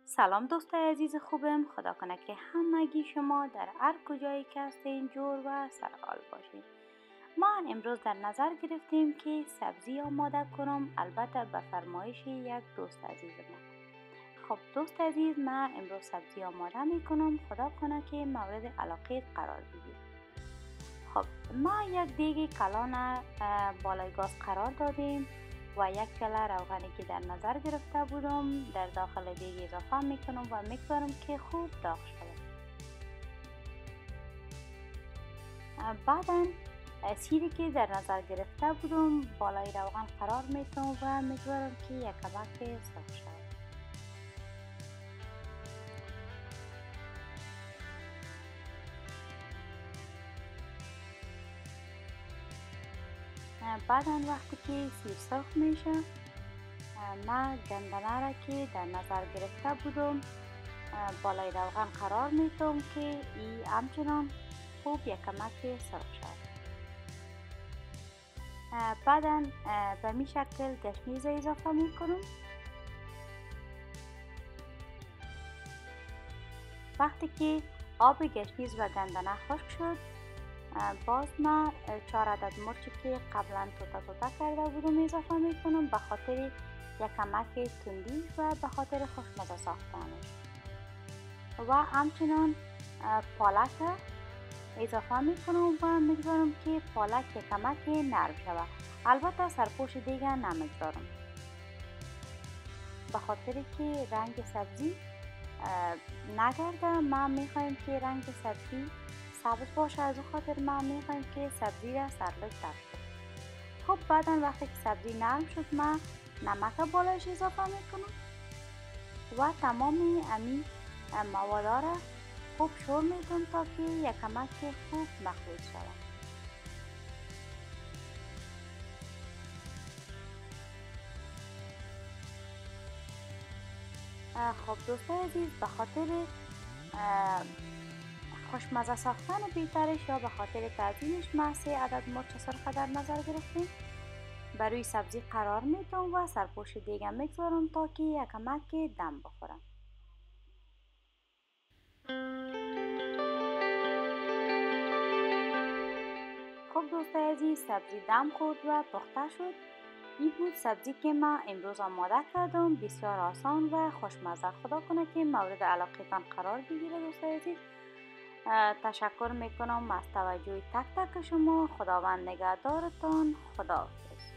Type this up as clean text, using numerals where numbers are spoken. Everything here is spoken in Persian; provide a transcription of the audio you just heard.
سلام دوستای عزیز خوبم، خدا کنه که همگی شما در هر کجایی که هستین جور و سرحال باشین. ما امروز در نظر گرفتیم که سبزی آماده کنم، البته به فرمایش یک دوست عزیز ما. خب دوست عزیز، من امروز سبزی آماده میکنم، خدا کنه که مورد علاقه قرار بگیر. خب ما یک دیگ کلان بالای گاز قرار دادیم و یک کله روغنی که در نظر گرفته بودم در داخل دیگ اضافه میکنم و میگذارم که خوب داغ شود. بعدا سیری که در نظر گرفته بودم بالای روغن قرار میتم و میگذارم که یک کمک سرخ شود. بعدا وقتی که سیر سرخ میشه، من گندنه را که در نظر گرفته بودم بالای روغن قرار میتم که ای همچنان خوب یک کمک سرخ شد. بعدا به می شکل گشنیز اضافه میکنم. وقتی که آب گشنیز و گندنه خشک شد، باز من 4 عدد مرچی که قبلا توتا کرده بودم اضافه میکنم به خاطر یک کمک تندی و به خاطر خوشمزه ساختنش. و همچنان پالک اضافه میکنم و میگذارم که پالک یک کمک نرم شود. البته سرپوش دیگه نمیگذارم به خاطر که رنگ سبزی نگرده. من میخوایم که رنگ سبزی ثابت باشه، از اون خاطر من میخوایم که سبزی را سرلک تر کنم. خب بعدا وقتی که سبزی نرم شد، من نمک بالایش اضافه میکنم و تمامی امی مواد را خوب شور میکنم تا که یک کمک خوب مخلوط شود. خب دوستای عزیز، به خاطر خوشمزه ساختن بیترش یا به خاطر تعظیمش ما 3 عدد مرچ سرخ در نظر گرفتیم. بروی سبزی قرار میدم و سرپوش دیگه میگذارم تا که یک کمک دم بخوره. خب دوستای عزیز، سبزی دم خورد و پخته شد. این بود سبزی که من امروز آماده کردم، بسیار آسان و خوشمزه. خدا کنه که مورد علاقتان قرار بگیره دوستای عزیز. تشکر میکنم از توجه تک تک شما. خداوند نگهدارتان. خداحافظ.